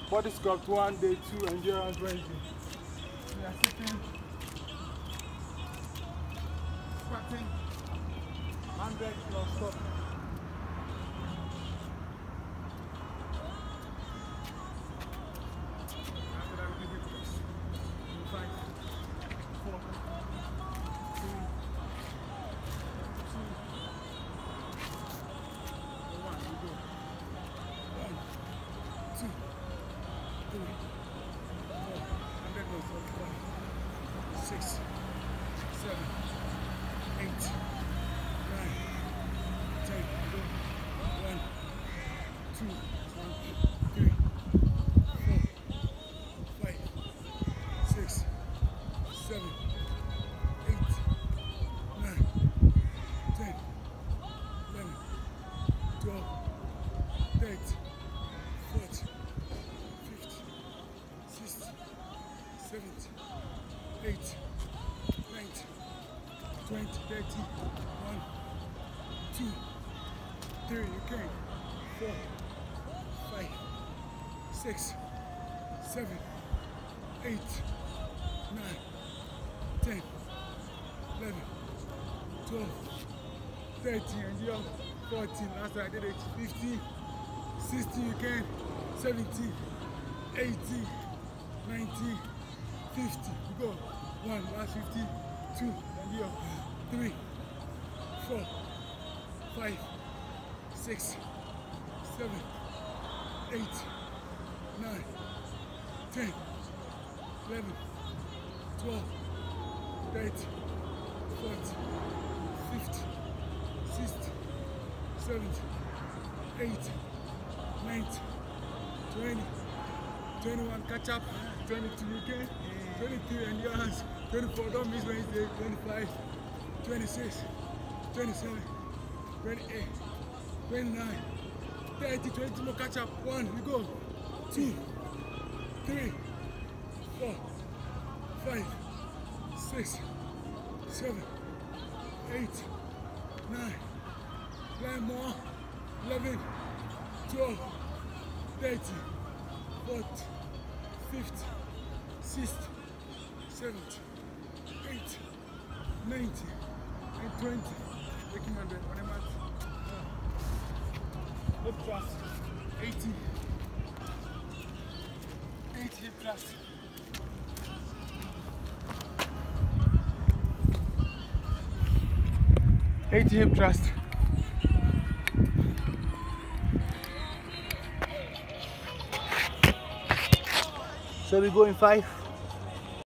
Body sculpt 1, day 2, endurance 20. We are sitting, squatting, 100 plus stop. After that, we do hip thrust. 5, 4, 3, 2, 1. We go. 1, 2, 3, 4, 100 plus stop. 5, 6, 7, 8, 9, 10. Go. 1, 2, 3, 4, 5, 6, 7, 8, 9, 10, 11, 12, 13, 14, 15, 16, 17, 18, 19, 20, 30, 1, 2, 3, you can. 4, 5, 6, 7, 8, 9, 10, 11, 12, 13, and you have 14. Last time I did it. 15, 16, you can. 17, 18, 19, 50. You go. 1, last 50, 2, and you have 3, 4, 5, 6, 7, 8, 9, 10, 11, 12, 13, 14, 15, 16, 17, 18, 19, 20, 21, catch up, 22 UK, 23 endurance, 24, don't miss Wednesday, 25, 26, 27, 28, 29, 30, 20 more catch up, 1, we go, 2, 3, 4, 5, 6, 7, 8, 9, 9 more, 11, 12, 13, 14, 15, 16, 17, 18, 19, and 20. Taking on the mat. Hip thrust, 80. 80 hip thrust. Hip thrust. So we go in 5.